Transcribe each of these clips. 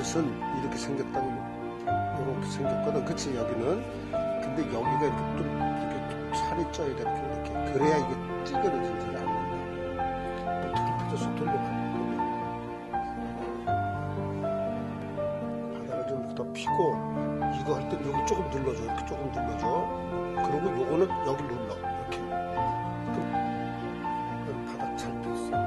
이것은 이렇게 생겼다고 이렇게 생겼거든. 그치 여기는. 근데 여기가 이렇게 좀 이렇게 살이 쪄야 돼. 이렇게. 그래야 이게 찌그러지지 않는다. 또 돌려서 돌려봐. 바닥을 좀 더 피고 이거 할 때 여기 조금 눌러줘. 이렇게 조금 눌러줘. 그리고 요거는 여기 눌러. 이렇게. 그럼 바닥 잘 폈어.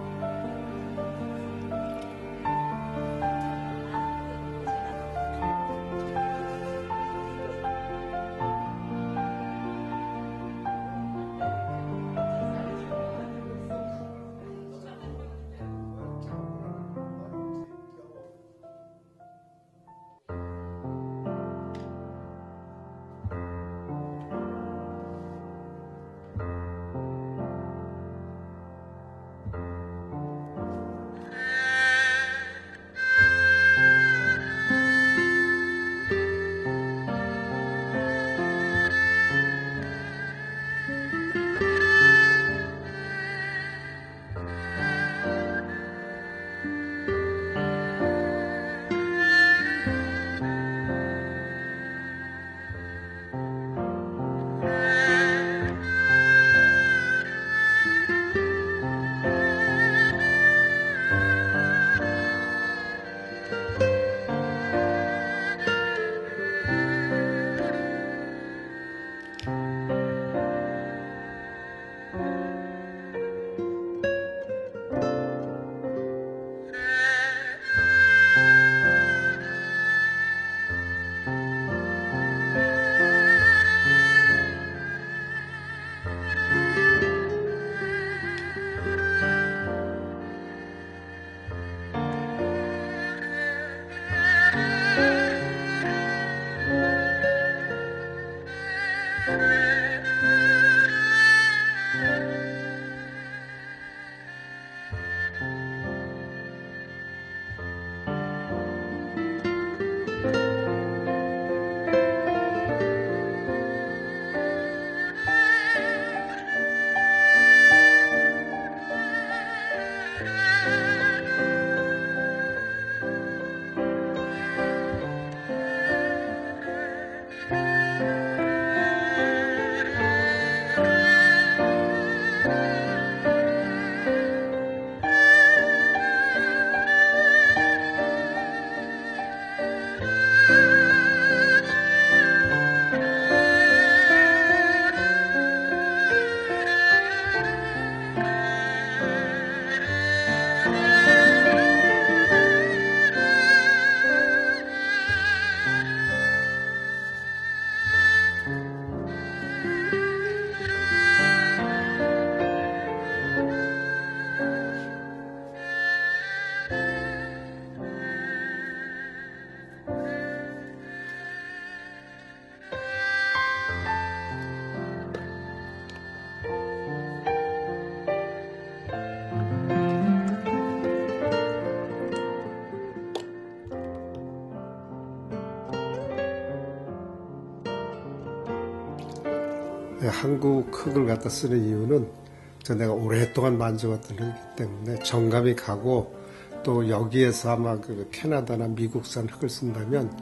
한국 흙을 갖다 쓰는 이유는 내가 오랫동안 만져왔던 흙이기 때문에 정감이 가고, 또 여기에서 아마 그 캐나다나 미국산 흙을 쓴다면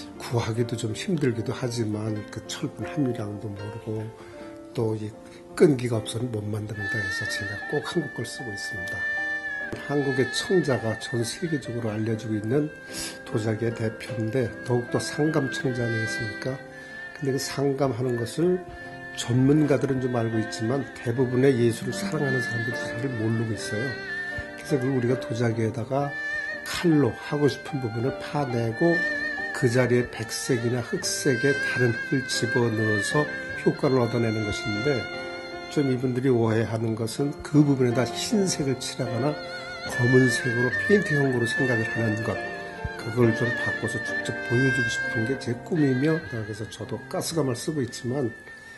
구하기도 좀 힘들기도 하지만 그 철분 함유량도 모르고 또 이 끈기가 없어는 못 만든다 해서 제가 꼭 한국 걸 쓰고 있습니다. 한국의 청자가 전 세계적으로 알려지고 있는 도자기의 대표인데, 더욱더 상감 청자 아니겠습니까? 근데 그 상감하는 것을 전문가들은 좀 알고 있지만 대부분의 예술을 사랑하는 사람들이 잘 모르고 있어요. 그래서 우리가 도자기에다가 칼로 하고 싶은 부분을 파내고 그 자리에 백색이나 흑색의 다른 흙을 집어넣어서 효과를 얻어내는 것인데, 좀 이분들이 오해하는 것은 그 부분에다 흰색을 칠하거나 검은색으로 페인트 형으로 생각을 하는 것, 그걸 좀 바꿔서 직접 보여주고 싶은 게 제 꿈이며, 그래서 저도 가스감을 쓰고 있지만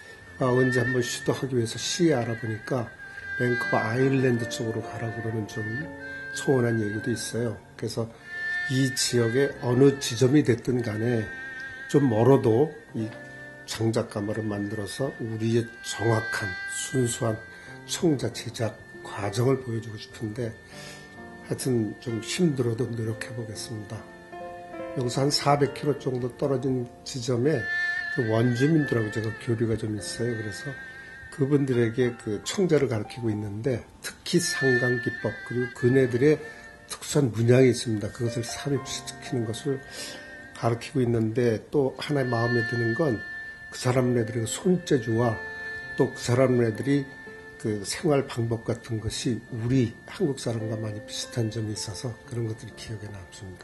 언제 한번 시도하기 위해서 시에 알아보니까 밴쿠버 아일랜드 쪽으로 가라고 그러는 좀 소원한 얘기도 있어요. 그래서 이 지역의 어느 지점이 됐든 간에 좀 멀어도 이 장작가마를 만들어서 우리의 정확한 순수한 청자 제작 과정을 보여주고 싶은데, 하여튼 좀 힘들어도 노력해 보겠습니다. 여기서 한 400km 정도 떨어진 지점에 그 원주민들하고 제가 교류가 좀 있어요. 그래서 그분들에게 그 청자를 가르치고 있는데 특히 상강기법 그리고 그네들의 특수한 문양이 있습니다. 그것을 삽입시키는 것을 가르치고 있는데 또 하나의 마음에 드는 건 그 사람네들의 손재주와 또 그 사람네들이 그 생활 방법 같은 것이 우리 한국 사람과 많이 비슷한 점이 있어서 그런 것들이 기억에 남습니다.